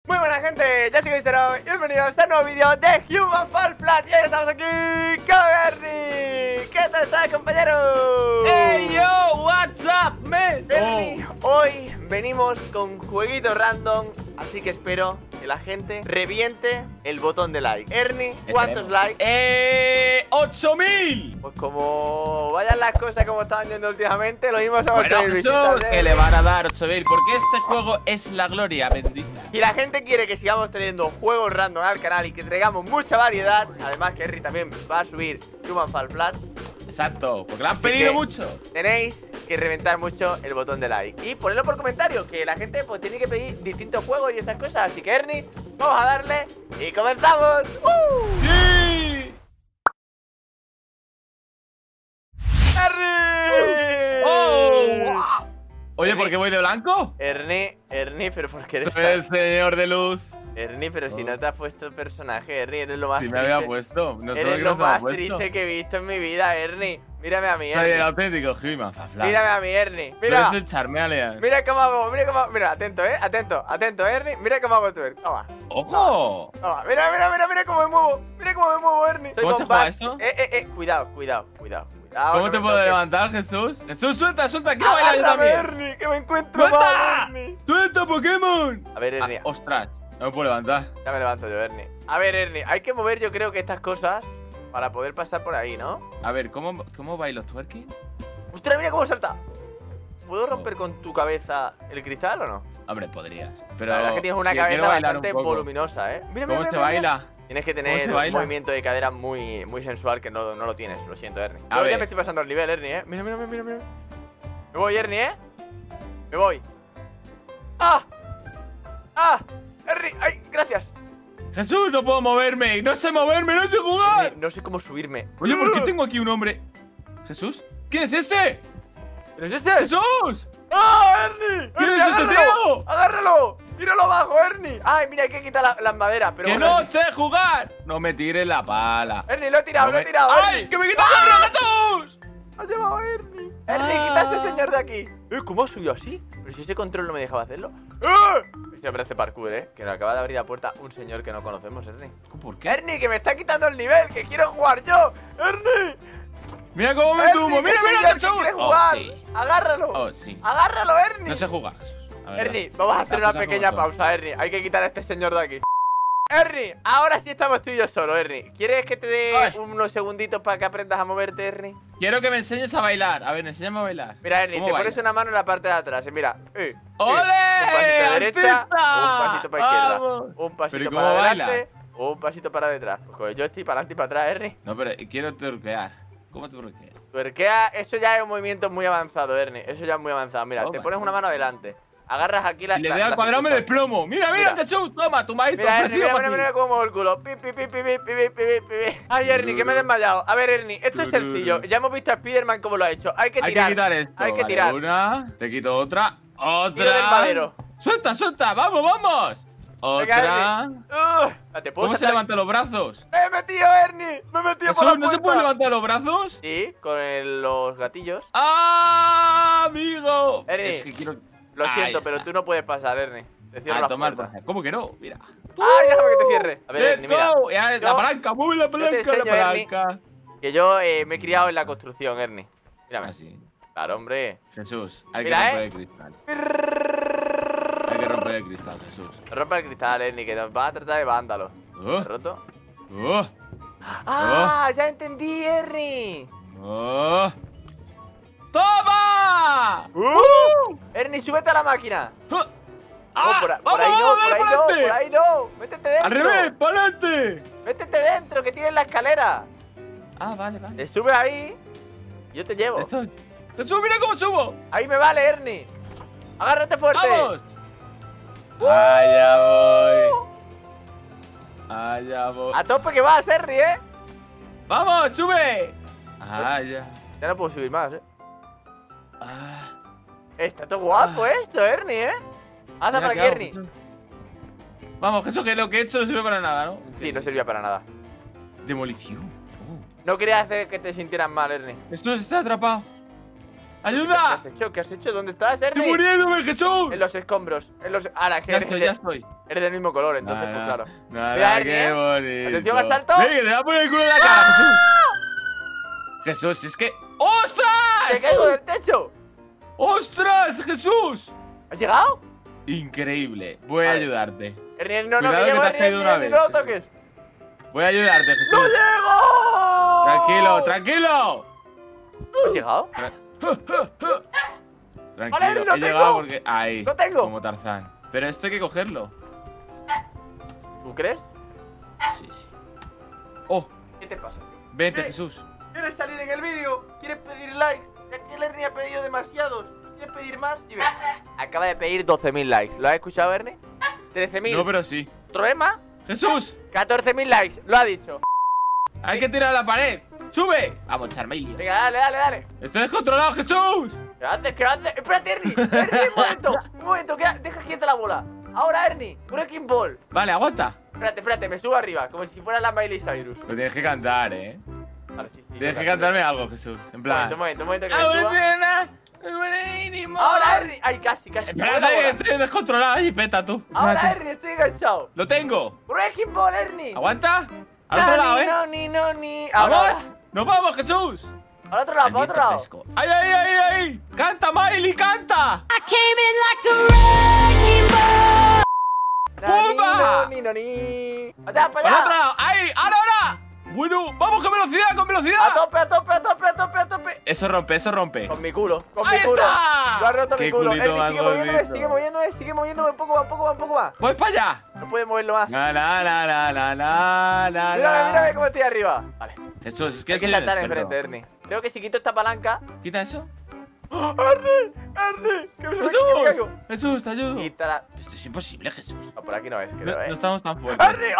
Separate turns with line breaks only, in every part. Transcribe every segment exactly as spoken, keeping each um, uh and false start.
Muy buena gente, ya soy Cero, bienvenidos a este nuevo vídeo de Human Fall Flat. Y hoy estamos aquí con Ernie. ¿Qué tal estás, compañero?
Hey yo, what's up, man?
Ernie, oh. Hoy venimos con jueguitos random, así que espero que la gente reviente el botón de like. Ernie, ¿cuántos
Esperemos.
likes?
Eh, ocho mil.
Pues como vayan las cosas como estaban yendo últimamente, lo mismo somos
Bueno,
ocho mil
Jesús,
visitas, ¿eh?
que le van a dar ocho mil, porque este juego es la gloria bendita.
Si la gente quiere que sigamos teniendo juegos random al canal y que traigamos mucha variedad, además que Ernie también va a subir Human Fall Flat,
Exacto, porque lo han
Así
pedido
que-
mucho.
tenéis que reventar mucho el botón de like y ponerlo por comentario, que la gente pues tiene que pedir distintos juegos y esas cosas. Así que Ernie, vamos a darle y comenzamos. ¡Uh!
¡Sí!
¡Ernie!
¡Oh! Wow. Oye, ¿por qué voy de blanco?
Ernie, Ernie, pero ¿por qué eres
Soy el
tan-
señor de luz.
Ernie, pero si
Oh.
no te has puesto personaje, Ernie, eres lo más
Si me
triste.
había puesto. No sé
Eres
qué
lo
no se me ha
más
puesto.
triste que he visto en mi vida, Ernie. Mírame a mí,
Soy el
Ernie.
auténtico Human Fall Flat.
Mírame a mí, Ernie.
Tú
Mira.
eres el Charmeleon.
Mira cómo hago, mira cómo. Mira, atento, eh. Atento, atento, Ernie. Mira cómo hago twerk. Toma,
¡Ojo!
toma. Mira, mira, mira, mira cómo me muevo. Mira cómo me muevo, Ernie. Soy
¿Cómo se
bombast.
juega esto?
Eh, eh, eh. Cuidado, cuidado, cuidado. cuidado
¿Cómo
no
te
me
puedo
toques.
levantar, Jesús? Jesús, suelta, suelta. Quiero bailar yo
Agárrame,
también.
Ernie, que me encuentro mal,
¡Suelta!
Ernie.
¡Suelta, Pokémon!
A ver,
Ah,
Ernie.
ostras, no me puedo levantar.
Ya me levanto yo, Ernie. A ver, Ernie. Hay que mover, yo creo que estas cosas para poder pasar por ahí, ¿no?
A ver, ¿cómo, cómo bailo twerking?
ostras, mira cómo salta. ¿Puedo romper con tu cabeza el cristal o no?
Hombre, podrías. Pero
La verdad es que tienes una
quiero
cabeza
bailar un
bastante
poco.
voluminosa, ¿eh? Mira, mira,
¿Cómo
mira,
se
mira, mira.
baila?
Tienes que
¿Cómo
tener
se
un
baila?
movimiento de cadera muy, muy sensual que no, no lo tienes, lo siento, Ernie.
A
Yo
ver.
ya me estoy pasando el nivel, Ernie, ¿eh? Mira, mira, mira, mira, mira. Me voy, Ernie, ¿eh? Me voy. ¡Ah! ¡Ah! Ernie, ¡ay! Gracias.
Jesús, no puedo moverme. No sé moverme, no sé jugar.
Ernie, no sé cómo subirme.
Oye, ¿por qué tengo aquí un hombre? ¿Jesús? ¿Quién es este?
¿Pero es ese?
¡Jesús!
¡Ah, Ernie!
¿Quién
Ernie,
es este
agárralo!
tío?
¡Agárralo! ¡Míralo abajo, Ernie! ¡Ay, mira, hay que quitar la- las maderas! Pero
¡Que
bueno,
no
Ernie.
sé jugar! No me tires la pala.
Ernie, lo he tirado,
No
lo he
me-
tirado,
¡Ay,
Ernie.
que me quita el hombre, Jesús!
¡Ha llevado a Ernie! ¡Ernie,
Ah.
quita a ese señor de aquí! Eh, ¿Cómo ha subido así? Pero si ese control no me dejaba hacerlo. ¡Eh! Este hombre hace parkour, ¿eh? Que nos acaba de abrir la puerta un señor que no conocemos, Ernie.
¿Por qué?
¡Ernie, que me está quitando el nivel! ¡Que quiero jugar yo! ¡Ernie!
Mira cómo me
¡Ernie,
tumbo.
que
¡Mira,
soy
mira,
yo el que
Jesús!
quiere
Oh,
jugar!
sí.
¡Agárralo!
Oh, sí.
¡Agárralo, Ernie!
No sé jugar, Jesús. La verdad.
Ernie, vamos a hacer
Las
una
cosas
pequeña
como son.
pausa, Ernie. Hay que quitar a este señor de aquí. Ernie, ahora sí estamos tú y yo solo, Ernie. ¿Quieres que te dé
Ay.
unos segunditos para que aprendas a moverte, Ernie?
Quiero que me enseñes a bailar. A ver, enséñame a bailar.
Mira, Ernie,
¿Cómo
te
baila?
pones una mano en la parte de atrás y mira. Eh, eh,
¡Ole!
Un pasito a la derecha,
¡Artista!
un pasito para la izquierda,
¡Vamos!
un pasito
¿Pero y
para
cómo
adelante, un pasito para detrás. Pues con el joystick para adelante y para atrás, Ernie.
No, pero quiero turquear. ¿Cómo turquear?
Tuerquea, eso ya es un movimiento muy avanzado, Ernie. Eso ya es muy avanzado. Mira,
Oh,
te
vale.
pones una mano adelante. Agarras aquí la.
Si le
la-
doy al
la
cuadrado me
cintura.
desplomo. Mira, mira,
Mira.
Jesús. Toma, tu maíz
Mira, Ernie,
ofrecido
mira,
para
mira,
ti.
mira cómo muevo el culo. Pi, pi, pi, pi, pi, pi, pi, pi, pi. Ay, Ernie, que me he desmayado. A ver, Ernie, esto es sencillo. Ya hemos visto a Spiderman cómo lo ha hecho. Hay que
Hay
tirar.
que quitar esto.
Hay que
vale,
tirar.
Una. Te quito otra. Otra.
Tiro del madero.
Suelta, suelta. Vamos, vamos.
Venga,
Otra.
Ernie. Uh, ¿Te puedo
¿Cómo se
saltar?
levantan los brazos?
¡Me he metido, Ernie! ¡Me he metido por la
Jesús, ¿no se
puerta!
puede levantar los brazos?
Sí, con el- los gatillos.
¡Ah, amigo!
Ernie,
Es que quiero.
Lo
Ahí
siento,
está.
pero tú no puedes pasar, Ernie. Te cierro
A
la
tomar
puerta.
por- ¿Cómo que no? Mira.
¡Ay, déjame que te cierre! A ver,
Let's
Ernie, mira.
go. Ya,
Yo-
la palanca, mueve la
te
palanca, la
enseño, Ernie.
palanca.
Que yo eh, me he criado en la construcción, Ernie. Mírame.
Así.
Claro, hombre.
Jesús, hay
Mira,
que romper
¿eh?
el cristal. Hay que romper el cristal, Jesús.
Rompe el cristal, Ernie, que nos va a tratar de vándalo.
Oh,
¿Has roto?
oh,
¡Ah! ¡Ya entendí, Ernie!
oh. ¡Toma!
¡Uh! Ernie, súbete a la máquina.
Oh.
Oh, por,
¡Ah!
por
¡Vamos,
ahí no,
vamos,
por ahí
dale
no,
pa'lante!
por ahí no. Métete dentro.
¡Al revés! ¡Para adelante!
Métete dentro, que tienes la escalera.
Ah, vale, vale.
Te subes ahí y yo te llevo.
Esto... ¡Jesús, mira cómo subo!
Ahí me vale, Ernie. Agárrate fuerte.
¡Vamos! Allá voy. Allá voy.
A tope que vas, Ernie, ¿eh?
¡Vamos, sube! Allá.
Ya no puedo subir más, ¿eh?
Ah.
Está todo guapo esto, Ernie, ¿eh? Anda
Mira
para
qué
aquí,
hago,
Ernie.
Jesús. Vamos, Jesús, que lo que he hecho no sirve para nada, ¿no?
Sí, no servía para nada.
Demolición. Oh.
No quería hacer que te sintieras mal, Ernie.
Esto está atrapado.
¿Qué
¡Ayuda!
has hecho? ¿Qué has hecho? ¿Dónde estás,
¡Estoy
Ernie?
muriéndome, Jesús!
En los escombros. En los. A la que
Ya estoy, ya estoy.
Eres del mismo color, entonces,
Nah,
pues
nah,
claro.
nah,
Mira,
nah,
Ernie,
qué
¿eh?
bonito.
Atención al salto.
¡Ey, que te va a poner el culo en la cara, Jesús! Jesús, es que... ¡Ostras!
¡Me caigo del techo!
¡Ostras, Jesús!
¿Has llegado?
Increíble. Voy a
Vale.
ayudarte.
Ernie, no, no,
Cuidado
que
que
llego,
te has
Ernie,
caído
Ernie,
una
Ernie,
vez.
no lo toques.
Voy a ayudarte, Jesús.
¡No llego!
Tranquilo, tranquilo.
¿Has llegado?
Tra-
Vale,
Tranquilo,
lo
he llegado
tengo.
porque... Ahí,
Lo tengo.
como Tarzán. Pero esto hay que cogerlo.
¿Tú crees?
Sí, sí. ¡Oh!
¿Qué te pasa?
Vente,
¿Qué?
Jesús.
¿Quieres salir en el vídeo? ¿Quieres pedir likes? Ya que el Ernie ha pedido demasiados. ¿Quieres pedir más? Y ve, acaba de pedir doce mil likes. ¿Lo has escuchado, Ernie? trece mil.
No, pero sí.
¿Otro vez más?
¡Jesús!
catorce mil likes. Lo ha dicho.
¡Hay que tirar a la pared! ¡Sube! Vamos, Charmailio.
Venga, dale, dale, dale.
¡Estoy descontrolado, Jesús!
¿Qué haces? ¿Qué haces? Espérate, Ernie. Ernie, un momento. Un momento. queda- Deja quieta la bola. Ahora, Ernie. Breaking Ball.
Vale, aguanta.
Espérate, espérate. Me subo arriba. Como si fuera la Miley Cyrus.
Lo tienes que cantar, ¿eh?
Vale, sí, sí.
Tienes que
venga,
cantarme algo, Jesús. En
Un
plan...
momento, un momento, un momento. Que me suba. Ahora, Ernie. Ay, casi, casi. Me voy la
Espérate,
bola.
estoy descontrolado y peta tú.
Ahora,
Espérate.
Ernie. Estoy enganchado.
¡Lo tengo!
Breaking Ball, Ernie.
¿Aguanta? Al otro lado, ¿eh?
No, ni, no, ni. Ahora,
¡Vamos! ¡Nos vamos, Jesús!
Al otro lado, al
Ambiente
otro lado.
fresco. ¡Ay, ay, ay, ay! ¡Canta, Miley, canta!
I came in like a wrecking ball.
¡Pumba!
Ni, no, ni. Allá, para
¡Al
allá.
otro lado! ¡Ay! ¡Ahora, ahora! Bueno, vamos con velocidad, con
A
velocidad.
tope, a tope, a tope, a tope, a tope.
Eso rompe, eso rompe.
Con mi culo, con
¡Ahí
mi culo.
está!
Lo ha roto
¡Qué
mi culo.
culito
Ernie,
más
sigue moviéndome,
bonito!
sigue moviéndome, sigue moviéndome. Un poco más, un poco más, un poco más.
¡Voy para allá!
No puede moverlo más.
Na, na, na, na, na, na, na,
Mírame,
na.
mírame cómo estoy arriba. Vale.
Jesús, es que
Hay que
soy un
saltar
experto.
enfrente, Ernie. Creo que si quito esta palanca.
¿Quita eso?
¡Oh, Ernie! ¡Ernie! ¡Que me se me
¡Jesús!
caigo!
¡Jesús, te ayudo!
Quítala.
Esto es imposible, Jesús.
No, por aquí no es,
No,
creo,
no
eh.
estamos tan fuertes.
¡Ernie!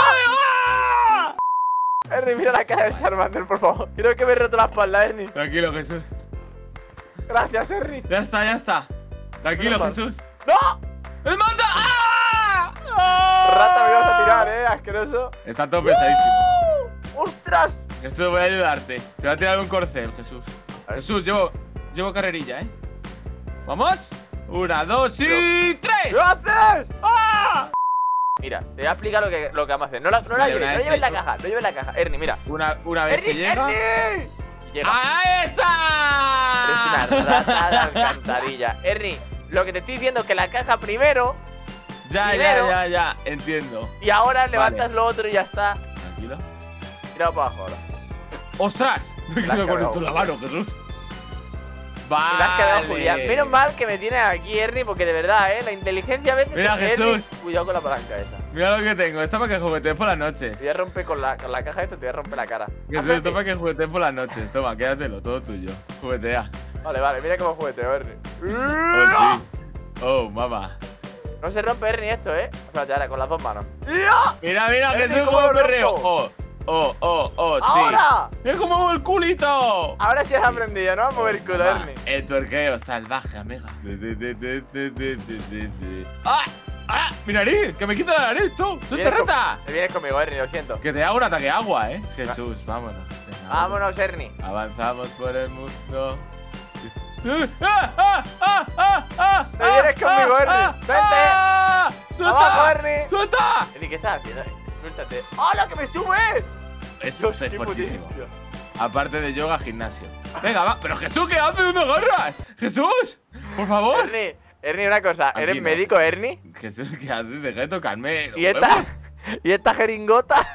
¡Ah! Ernie, mira la cara de Charmander, por favor. Creo que me he roto la espalda, Ernie.
Tranquilo, Jesús.
Gracias, Ernie.
Ya está, ya está. Tranquilo,
Menos mal.
Jesús.
¡No!
¡El manda! ¡Ah! ¡Ah!
Rata, me vas a tirar, eh, asqueroso.
Está todo pesadísimo.
¡Ostras!
Jesús, voy a ayudarte. Te voy a tirar un corcel, Jesús.
A ver.
Jesús, llevo, llevo carrerilla, ¿eh? ¿Vamos? Una, dos y
Pero-
tres.
¿Qué haces?
¡Ah!
Mira, te voy a explicar lo que, lo que vamos a hacer. No la, no la
Vale,
lleves,
una
no
vez
lleves la
hecho.
caja, no lleves la caja. Ernie, mira.
Una, una vez se
¡Ernie!
llega.
¡Ernie! Y llega.
¡Ahí está!
Eres una rata de alcantarilla. Ernie, lo que te estoy diciendo es que la caja primero
Ya,
Primero.
ya, ya, ya. Entiendo.
y ahora
Vale.
levantas lo otro y ya está.
Tranquilo.
Tira para abajo ahora.
¡Ostras! Me
La has
quedo con
cargado.
esto en la mano, Jesús.
Y la has cargado,
Vale.
Julián. Menos mal que me tienes aquí, Ernie, porque de verdad, eh, la inteligencia a veces.
Mira,
Ernie,
Jesús.
cuidado con la palanca esa.
Mira lo que tengo. Esta para que juguetees por las noches.
Te voy a romper con la, con la caja esta, te voy a romper la cara.
Jesús,
Ándate.
esto para que juguetees por las noches. Toma, quédatelo, todo tuyo. Juguetea.
Vale, vale, mira cómo jugueteo, Ernie.
Oh, sí. Oh, mamá.
No se rompe, Ernie, esto, eh. Espérate, ahora con las dos manos.
Mira, mira,
Ernie,
Jesús,
¿cómo
como
lo
perreo.
rompo?
Oh, oh, oh, oh, sí.
¡Ahora!
¡Mira cómo mueve el culito!
Ahora sí has aprendido, ¿no? A mover el culo,
Mamá,
Ernie.
el tuerqueo salvaje, amiga. ¡Ah! ¡Ah! ¡Mi nariz! ¡Que me quita la nariz, tú! ¡Tú te
Vienes con-
reta!
Te vienes conmigo, Ernie, lo siento.
Que te haga un ataque de agua, ¿eh? Jesús, vámonos. Venga,
Vámonos, Ernie.
Avanzamos por el mundo. ¡Ah, ah, ah, ah, ah!
Te vienes conmigo, Ernie. Vente.
¡Ah! ¡Suelta!
Abajo, Ernie.
¡Suelta!
Ernie, ¿qué estás haciendo? Suéltate. ¡Hola, que me subes!
Eso
Dios,
es
qué
fuertísimo.
potencia.
Aparte de yoga, gimnasio. Venga, va. Pero Jesús, ¿qué haces? ¿Dónde agarras? ¡Jesús! Por favor.
Ernie, Ernie, una cosa.
Aquí
¿Eres
no.
médico, Ernie?
Jesús, ¿qué haces? Deja de tocarme. los
¿Y esta,
huevos.
¿Y esta jeringota?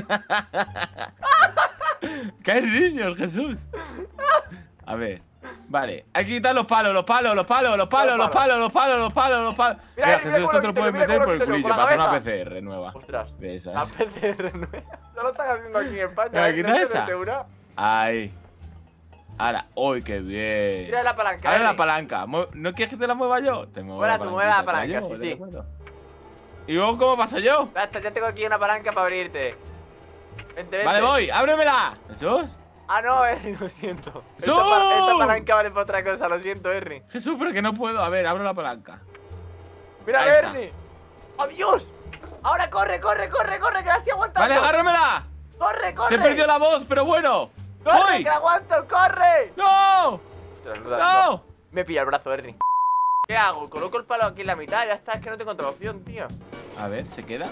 ¿Qué hay niños, Jesús? A ver. Vale, hay que quitar los palos, los palos, los palos, los palos, los palos, los palos, los palos, los palos.
Mira,
Mira,
mira
Jesús,
cómo
esto te
lo
lo
quito,
puedes
mira
meter
cómo
por
lo
el
quito yo,
culillo
con la
para hacer una
cabeza.
P C R nueva.
Ostras.
De esas.
La P C R nueva. Ya lo están haciendo aquí en España.
Mira,
¿eh?
quita
No se
esa.
mete una.
Ahí. Ahora, ¡uy, qué bien!
Mira la palanca,
Ahora la
Ernie.
palanca. Mu- ¿No quieres que te la mueva yo? Te muevo
Muela
la
tú, muela la
palanquita,
palanca,
te
sí,
llevo,
sí.
te acuerdo. ¿Y luego cómo paso yo?
Ya está, ya tengo aquí una palanca para abrirte. Vente, vente.
Vale, voy, ábremela. ¿Jesús?
Ah, no, Ernie, lo siento. Esta,
¡Jesús!
pa- esta palanca vale para otra cosa, lo siento, Ernie.
Jesús, pero que no puedo. A ver, abro la palanca.
Mira,
Ahí está.
Ernie. ¡Adiós! Ahora corre, corre, corre, corre, que la estoy aguantando.
Vale, agárramela.
¡Corre, corre!
Te he perdido la voz, pero bueno.
¡Corre,
¡Voy!
que la aguanto! ¡Corre!
¡No!
Ostras,
¡No!
Me pilla el brazo, Ernie. ¿Qué hago? Coloco el palo aquí en la mitad, ya está, es que no tengo otra opción, tío.
A ver, ¿se queda?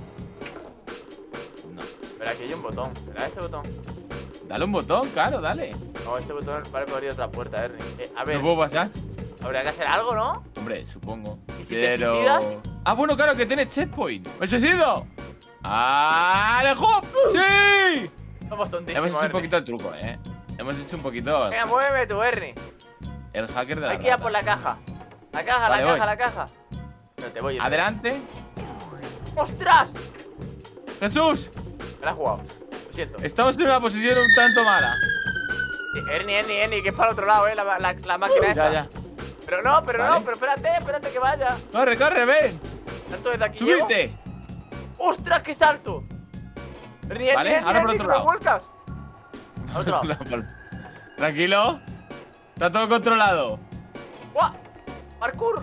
No.
Pero aquí hay un botón. ¿Será este botón?
Dale un botón, claro, dale.
No, este botón vale para abrir otra puerta, Ernie. Eh, a ver,
¿No puedo pasar?
habría que hacer algo, ¿no?
Hombre, supongo.
¿Y si te suicidas?
Ah, bueno, claro, que tiene checkpoint. ¡Me suicido! ¡Alejo! ¡Sí!
Somos tontísimos,
Hemos hecho un
Ernie.
poquito el truco, ¿eh? Hemos hecho un poquito
Venga, muéveme tú, Ernie.
el hacker de la
Hay que ir a
rata.
por la caja. La caja,
Vale,
la caja,
voy.
la caja. No te voy.
Adelante.
¡Ostras!
¡Jesús!
Me la he jugado. Lo siento.
Estamos en una posición un tanto mala.
Sí, Ernie, Ernie, Ernie, que es para el otro lado, eh, la, la, la máquina esa.
Ya, ya.
Pero no, pero
Vale.
no, pero espérate, espérate que vaya.
¡Corre, corre, ven!
Salto desde aquí. llego.
¡Subite!
¡Ostras, qué salto! Ernie,
Vale,
Ernie,
ahora por
Ernie,
otro
que me
lado.
vuelcas. Al otro lado.
Tranquilo. Está todo controlado.
¡Guau! ¡Parkour!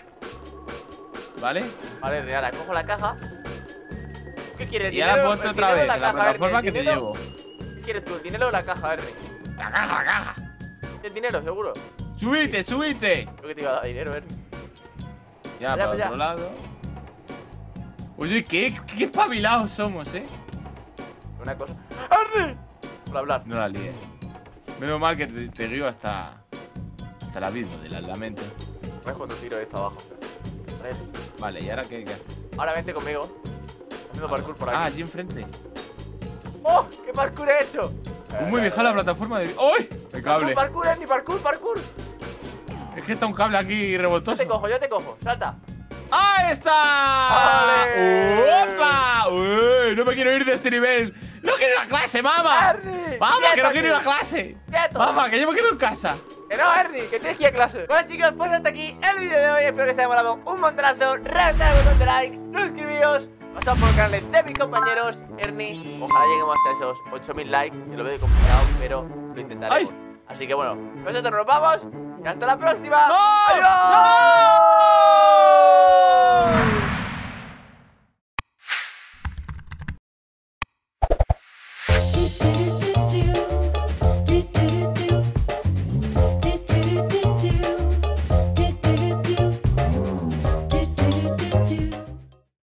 ¿Vale?
Vale, Ernie, ahora cojo la caja. ¿Qué quieres?
Y ahora
¿Dinero?
ponte
¿El
otra
dinero
vez
o
en la
caja, Ernie?
plataforma
¿El
que te
dinero?
llevo.
¿Qué quieres tú? ¿El dinero o la caja, Ernie?
La caja, la caja.
El dinero, seguro.
¡Subite, subite!
Yo que te iba a dar dinero, Ernie.
Ya,
Allá,
para
allá.
otro lado. Oye, qué, qué espabilados somos, ¿eh?
Una cosa. ¡Ernie! Por hablar.
No la líes. Menos mal que te, te río hasta hasta el abismo del lamento.
No es cuando tiro esto abajo. Vale.
Vale, ¿y ahora qué, qué haces?
Ahora vente conmigo. Haciendo parkour por aquí.
Ah, allí enfrente.
¡Oh! ¡Qué parkour he hecho!
Es muy vieja la plataforma de... ¡Uy! El cable.
Parkour, parkour, Ernie, parkour, parkour.
Es que está un cable aquí
Yo
revoltoso.
te cojo, yo te cojo. Salta.
¡Ahí está!
¡Ole!
¡Opa! ¡Uy! No me quiero ir de este nivel. ¡No quiero ir a clase, mamá!
Ernie,
¡Mamá, que no
quieto
quiero ir a
aquí.
clase!
¡Quieto!
¡Mamá, que yo me quedo en casa!
Que no, Ernie, que tienes que ir a clase. Bueno, chicos, pues hasta aquí el vídeo de hoy. Espero que os haya molado un montonazo. Reventad el botón de like, suscribíos. Pasad por los canales de mis compañeros. Ernie, ojalá lleguemos hasta esos ocho mil likes. Que lo veo complicado, pero lo intentaremos.
¡Ay!
Así que bueno, nosotros nos vamos. Y hasta la próxima.
¡No!
¡Adiós!